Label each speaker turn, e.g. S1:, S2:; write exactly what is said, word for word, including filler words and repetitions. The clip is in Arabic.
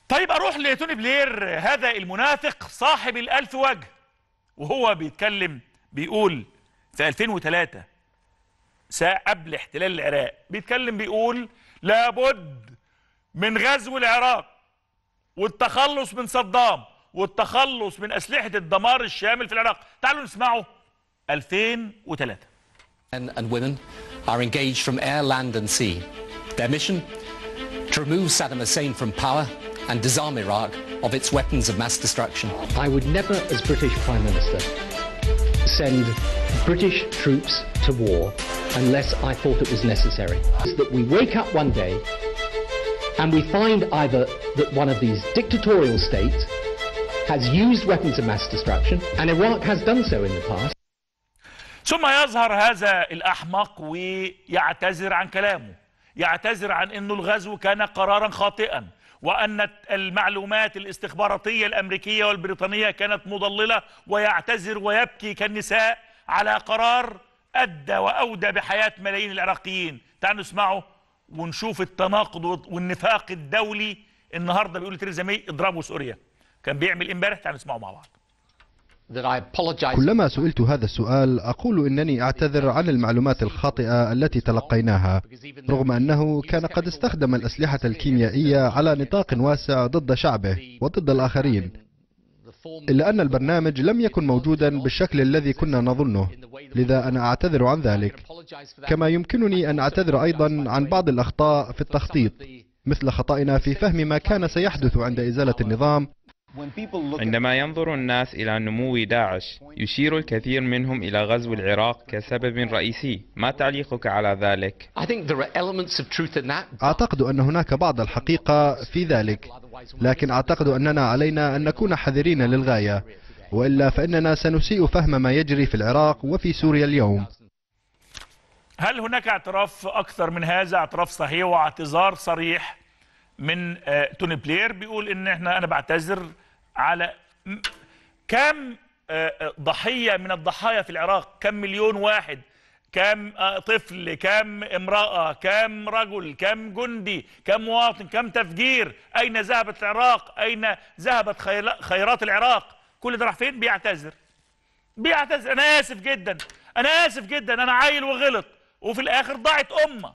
S1: طيب اروح لتوني بلير، هذا المنافق صاحب الالف وجه، وهو بيتكلم بيقول في ألفين وثلاثة ساعة قبل احتلال العراق، بيتكلم بيقول لابد من غزو العراق والتخلص من صدام والتخلص من أسلحة الدمار الشامل في العراق. تعالوا نسمعه. ألفين وثلاثة.
S2: Men and women are engaged from air, land and sea. Their mission? To remove Saddam Hussein from power and disarm Iraq of its weapons of mass destruction.
S3: I would never, as British Prime Minister, send British troops to war unless I thought it was necessary. That we wake up one day and we find either that one of these dictatorial states has used weapons of mass destruction, and Iraq has done so in the past.
S1: ثم يظهر هذا الأحمق ويعتذر عن كلامه، يعتذر عن أنه الغزو كان قرارا خاطئا، وأن المعلومات الاستخباراتية الأمريكية والبريطانية كانت مضللة، ويعتذر ويبكي كالنساء على قرار أدى وأودى بحياة ملايين العراقيين. تعالوا نسمعه ونشوف التناقض والنفاق الدولي. النهارده بيقول تيريزا ماي اضربوا سوريا، كان بيعمل امبارح. تعالوا نسمعه مع بعض.
S4: كلما سئلت هذا السؤال أقول إنني أعتذر عن المعلومات الخاطئة التي تلقيناها، رغم أنه كان قد استخدم الأسلحة الكيميائية على نطاق واسع ضد شعبه وضد الآخرين، إلا أن البرنامج لم يكن موجودا بالشكل الذي كنا نظنه، لذا أنا أعتذر عن ذلك. كما يمكنني أن أعتذر أيضا عن بعض الأخطاء في التخطيط، مثل خطأنا في فهم ما كان سيحدث عند إزالة النظام.
S5: عندما ينظر الناس إلى نمو داعش، يشير الكثير منهم إلى غزو العراق كسبب رئيسي. ما تعليقك على ذلك؟
S4: أعتقد أن هناك بعض الحقيقة في ذلك، لكن أعتقد أننا علينا أن نكون حذرين للغاية، وإلا فإننا سنسيء فهم ما يجري في العراق وفي سوريا اليوم.
S1: هل هناك اعتراف أكثر من هذا؟ اعتراف صحيح واعتذار صريح من آه توني بلير، بيقول إن إحنا أنا بعتذر على كم آه ضحية من الضحايا في العراق، كم مليون واحد، كم آه طفل، كم امرأة، كم رجل، كم جندي، كم مواطن، كم تفجير. أين ذهبت العراق؟ أين ذهبت خيرات العراق؟ كل ده راح فين؟ بيعتذر بيعتذر أنا آسف جدا، أنا آسف جدا، أنا عيل وغلط، وفي الآخر ضاعت أمة.